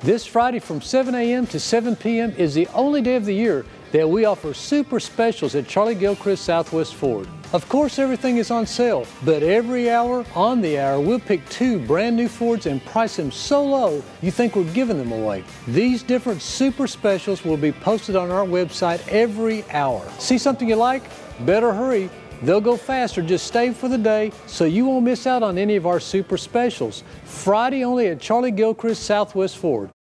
This Friday from 7 a.m. to 7 p.m. is the only day of the year that we offer super specials at Charlie Gilchrist Southwest Ford. Of course, everything is on sale, but every hour on the hour, we'll pick 2 brand new Fords and price them so low you think we're giving them away. These different super specials will be posted on our website every hour. See something you like? Better hurry. They'll go fast, or just stay for the day so you won't miss out on any of our super specials. Friday only at Charlie Gilchrist Southwest Ford.